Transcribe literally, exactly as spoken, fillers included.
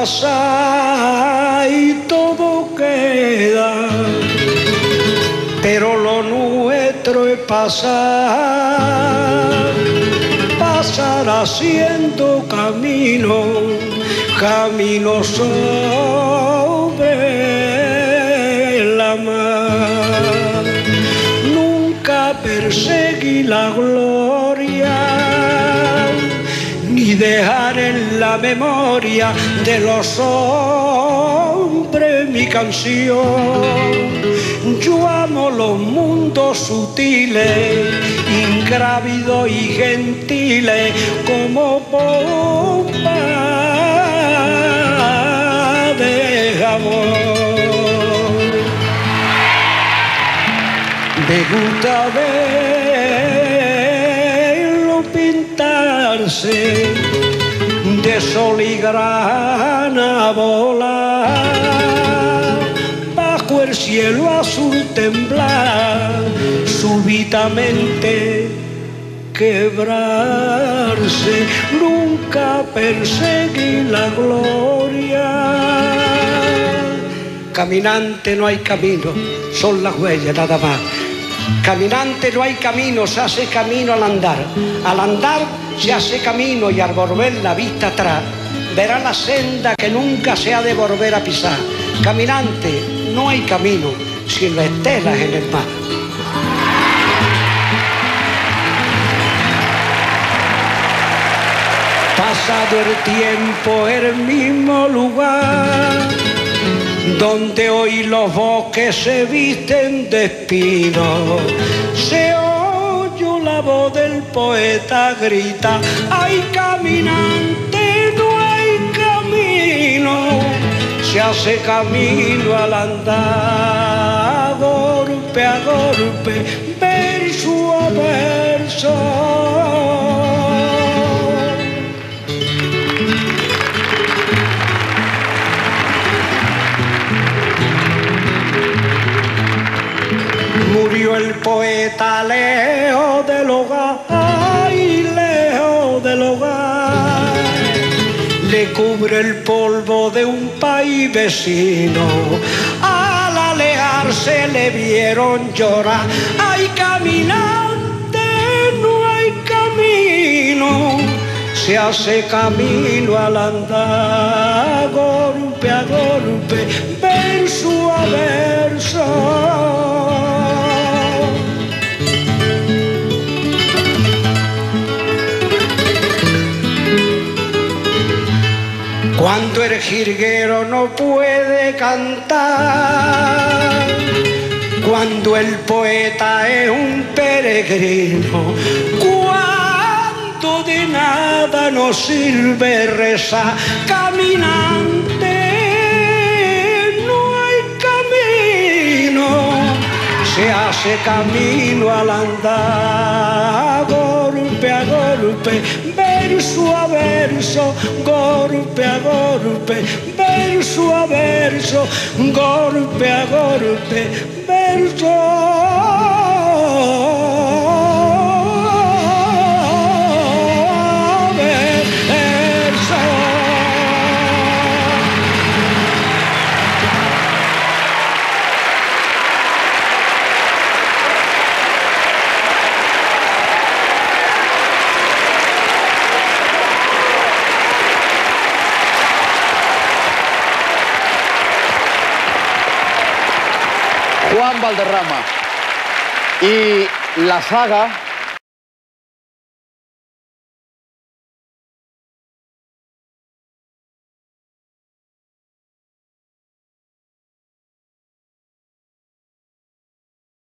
pasa y todo queda, pero lo nuestro es pasar, pasar haciendo camino, camino sobre la mar. Nunca perseguí la gloria, ni dejar en la memoria de los hombres mi canción. Yo amo los mundos sutiles, ingrávidos y gentiles, como bomba de jabón. Me gusta verlo pintarse de sol y grana volar, bajo el cielo azul temblar, súbitamente quebrarse. Nunca perseguí la gloria. Caminante no hay camino, son las huellas nada más. Caminante no hay camino, se hace camino al andar. Al andar se hace camino y al volver la vista atrás verá la senda que nunca se ha de volver a pisar. Caminante no hay camino, sino estelas en el mar. Pasado el tiempo, el mismo lugar donde hoy los bosques se visten de espinos, se oye la voz del poeta grita: ¡ay, caminante, no hay camino! Se hace camino al andar, golpe a golpe, verso a verso. Murió el poeta lejos del hogar, ay, lejos del hogar. Le cubre el polvo de un país vecino. Al alejarse le vieron llorar. Ay, caminante, no hay camino. Se hace camino al andar, golpe a golpe, verso a verso. Cuando el jilguero no puede cantar, cuando el poeta es un peregrino, cuando de nada nos sirve rezar, caminante, no hay camino, se hace camino al andar, golpe a golpe, verso a verso, golpe a golpe, verso a verso, golpe a golpe, verso a verso. Juan Valderrama. Y la saga